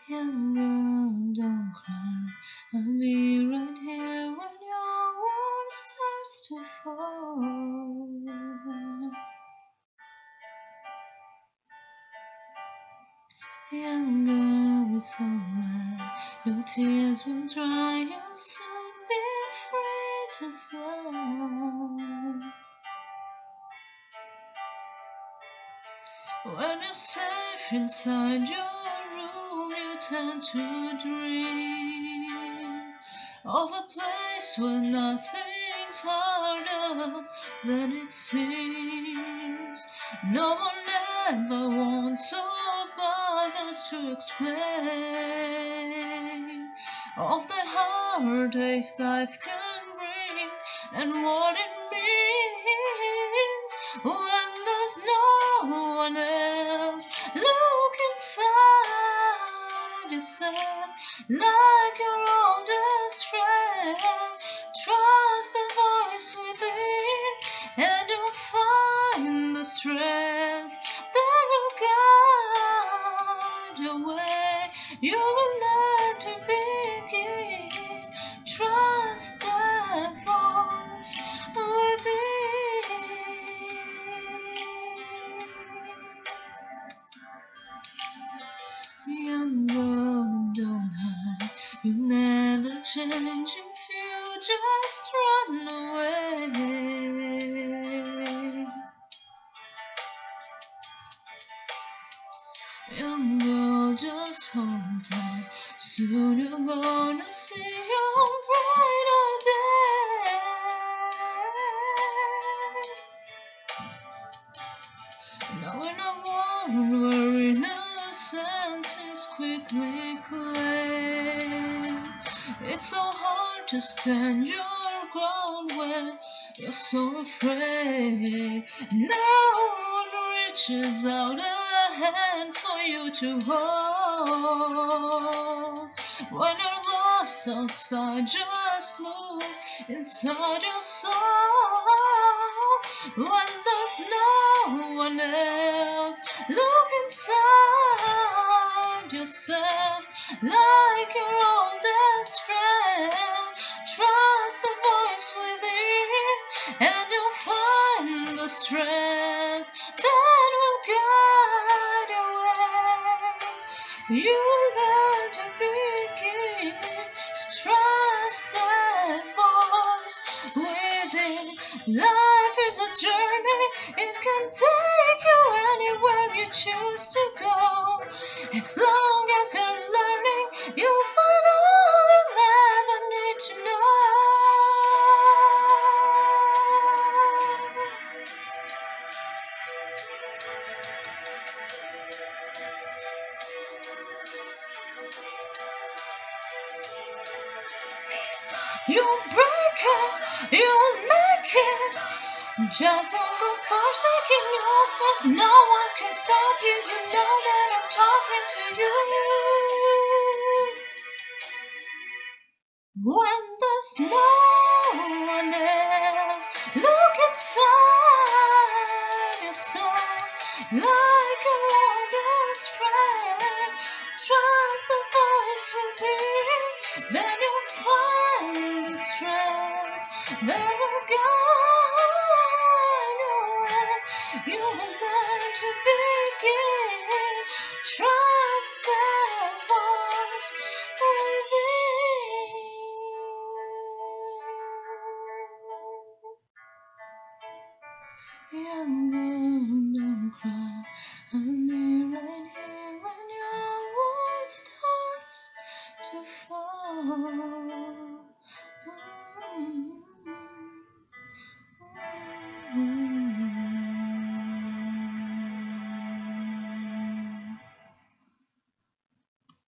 Young girl, don't cry. I'll be right here when your world starts to fall. Young girl, it's alright. Your tears will dry. You'll soon be free to fly. When you're safe inside your room, you tend to dream of a place where nothing's harder than it seems. No one ever wants or bothers to explain of the heartache life can bring and what it means when there's no one else. Look inside yourself like your oldest friend. Trust the voice within, and you'll find the strength that will guide your way. You will learn to begin. Trust the voice within. Young girl, don't hide. You never change if you just run away. Young girl, just hold tight. Soon you're gonna see your brighter day. Now in a world where innocence is quickly claimed, it's so hard to stand your ground when you're so afraid. No one reaches out a hand for you to hold. When you're lost outside, just look inside your soul. When there's no one else, look inside yourself like your oldest friend. Trust the voice within, and you'll find the strength that will guide your way. You learn to begin to trust that voice within. Life is a journey, it can take you anywhere you choose to go. As long as you're learning, you'll find all you'll ever need to know. You'll break it, you'll make it. Just don't go forsaking yourself. No one can stop you. You know that I'm talking to you. When there's no